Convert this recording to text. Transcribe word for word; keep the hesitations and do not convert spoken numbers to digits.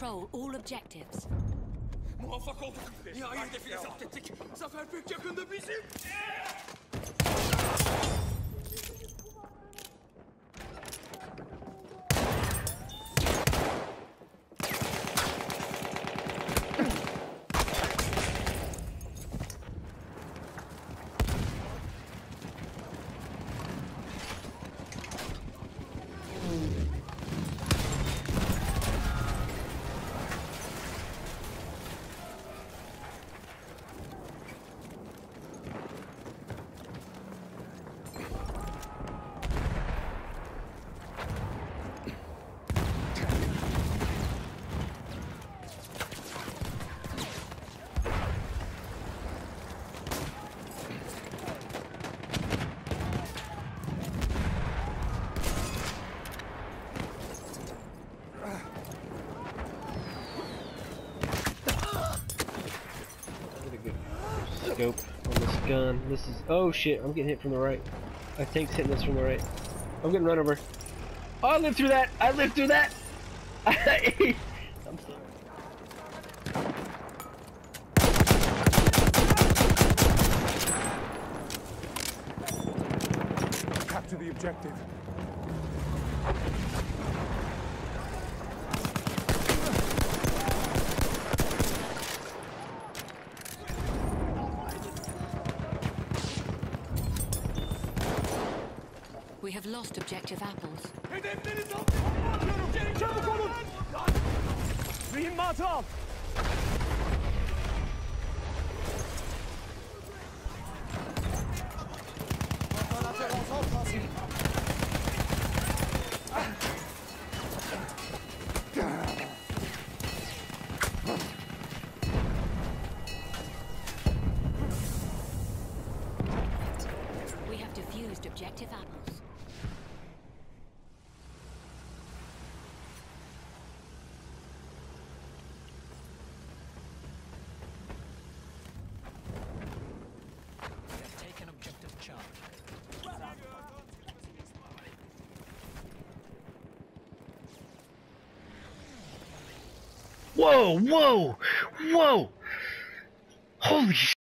control all objectives. Muvaffak olduk. Nihayet hedefine zapt ettik. Zafer pek yakında bizim. Scope on this gun. This is oh shit! I'm getting hit from the right. I think hitting us from the right. I'm getting run over. Oh, I lived through that. I lived through that. I'm sorry. Capture the objective. We have lost objective apples. Hedefleri zapt ediyorum. Gelin çabuk olun. Mühimmatı al. We have defused objective apples. Whoa! Whoa! Whoa! Holy